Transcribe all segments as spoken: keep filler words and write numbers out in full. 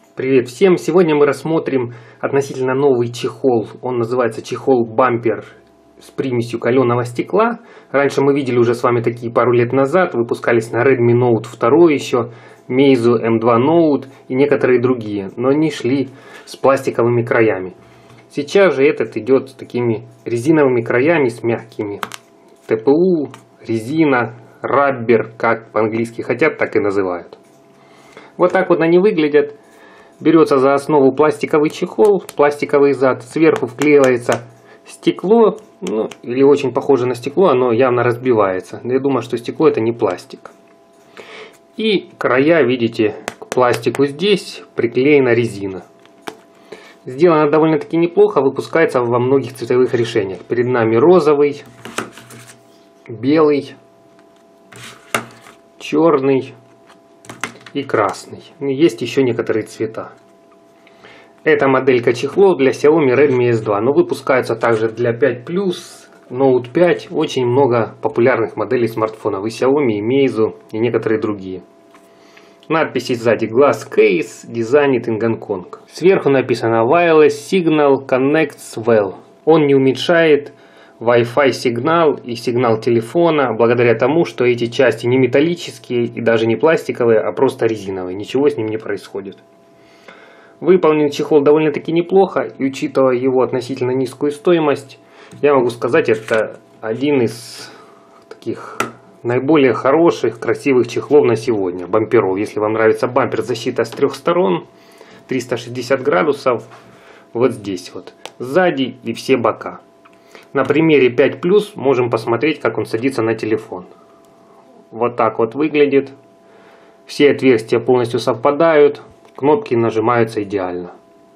Привет всем! Сегодня мы рассмотрим относительно новый чехол. Он называется чехол бампер с примесью каленого стекла. Раньше мы видели уже с вами такие пару лет назад. Выпускались на Redmi Note два еще, Meizu эм два Note и некоторые другие. Но они шли с пластиковыми краями. Сейчас же этот идет с такими резиновыми краями, с мягкими. тэ пэ у, резина, раббер, как по-английски хотят, так и называют. Вот так вот они выглядят. Берется за основу пластиковый чехол, пластиковый зад, сверху вклеивается стекло, ну, или очень похоже на стекло, оно явно разбивается. Но я думаю, что стекло это не пластик. И края, видите, к пластику здесь приклеена резина. Сделано довольно-таки неплохо, выпускается во многих цветовых решениях. Перед нами розовый, белый, черный и красный. Есть еще некоторые цвета. Это моделька чехлов для Xiaomi Redmi эс два, но выпускаются также для пять плюс, Note пять, очень много популярных моделей смартфонов и Xiaomi, и Meizu и некоторые другие. Надписи сзади Glass Case, Designed in Gongkong. Сверху написано Wireless Signal Connects Well. Он не уменьшает Wi-Fi сигнал и сигнал телефона, благодаря тому, что эти части не металлические и даже не пластиковые, а просто резиновые. Ничего с ним не происходит. Выполнен чехол довольно-таки неплохо, и учитывая его относительно низкую стоимость, я могу сказать, это один из таких наиболее хороших, красивых чехлов на сегодня. Бамперов. Если вам нравится бампер, защита с трех сторон, триста шестьдесят градусов, вот здесь вот, сзади и все бока. На примере пять плюс можем посмотреть, как он садится на телефон. Вот так вот выглядит. Все отверстия полностью совпадают. Кнопки нажимаются идеально.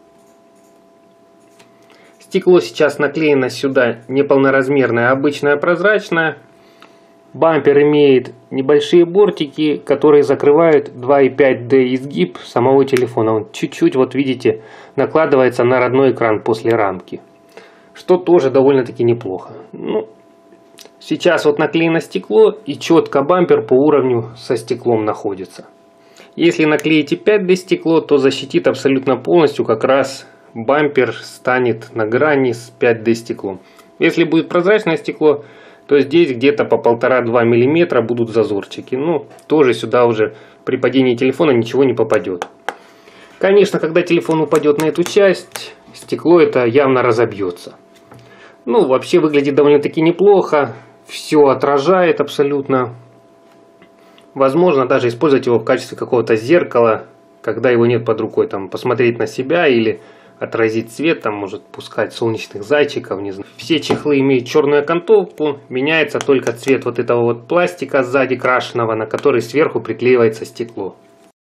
Стекло сейчас наклеено сюда неполноразмерное, обычное прозрачное. Бампер имеет небольшие бортики, которые закрывают два и пять дэ изгиб самого телефона. Он чуть-чуть, вот видите, накладывается на родной экран после рамки. Что тоже довольно-таки неплохо. Ну, сейчас вот наклеено стекло, и четко бампер по уровню со стеклом находится. Если наклеите пять дэ стекло, то защитит абсолютно полностью, как раз бампер станет на грани с пять дэ стеклом. Если будет прозрачное стекло, то здесь где-то по полтора-два миллиметра будут зазорчики. Ну, тоже сюда уже при падении телефона ничего не попадет. Конечно, когда телефон упадет на эту часть, стекло это явно разобьется. Ну, вообще выглядит довольно-таки неплохо. Все отражает абсолютно. Возможно, даже использовать его в качестве какого-то зеркала, когда его нет под рукой. Там, посмотреть на себя или отразить свет, там, может пускать солнечных зайчиков, не знаю. Все чехлы имеют черную окантовку. Меняется только цвет вот этого вот пластика сзади крашеного, на который сверху приклеивается стекло.